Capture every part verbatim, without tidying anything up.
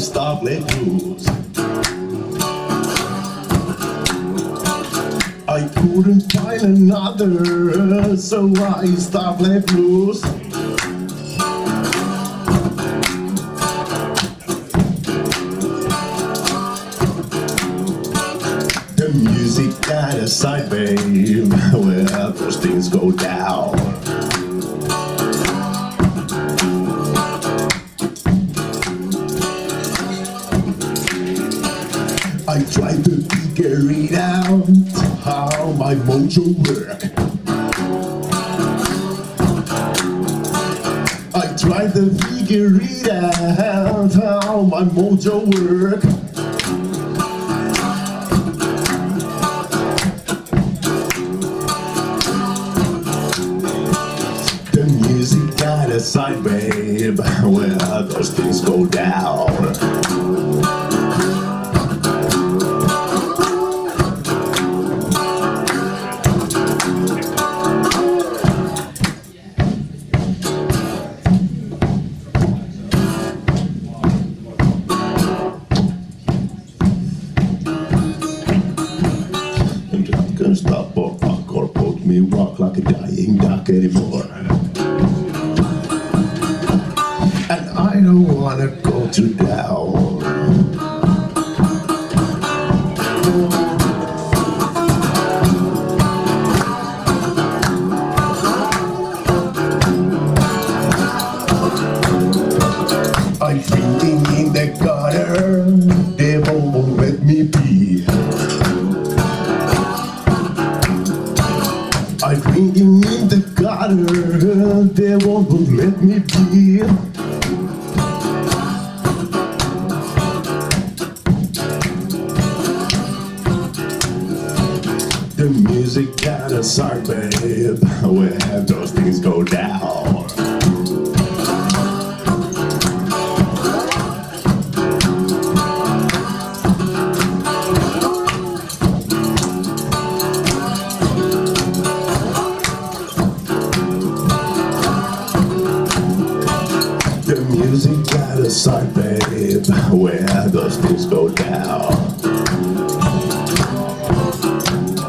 stop let loose. I couldn't find another, so I stopped let loose. The music got a side, babe, where those things go down. I tried to figure it out, how my mojo work. I tried to figure it out, how my mojo work. The music got a side, babe, where those things go down. Stop or fuck or put me rock like a dying duck anymore. And I don't wanna go too down. I'm drinking in the gutter, they won't let me be. I'm drinking in the gutter, they won't let me be. The music got a side, babe, where those things go down. The music got a side, babe, where those things go down.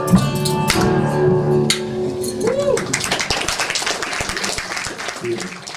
Woo!